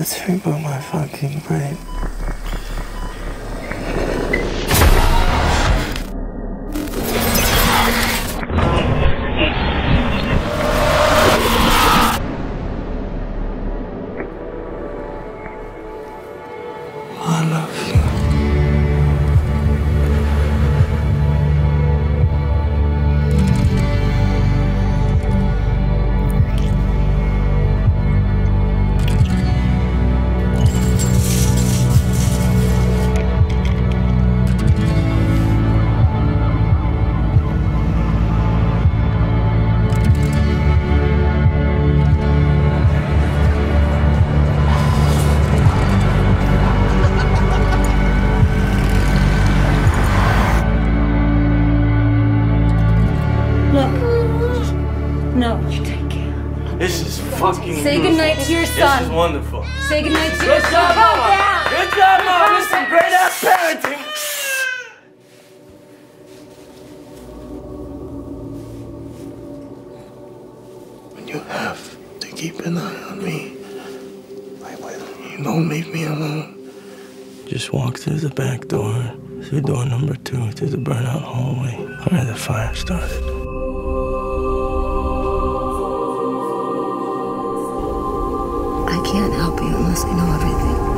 Let's reboot my fucking brain. I love you. No. You take care. This is fucking Say goodnight to your son. This is wonderful. Say goodnight to your son. Good job, Calm Mama. down. Good job, Mama. This is great ass parenting. When you have to keep an eye on me, I will. You don't leave me alone. Just walk through the back door, through door number 2, through the burnout hallway where the fire started. I can't help you unless I know everything.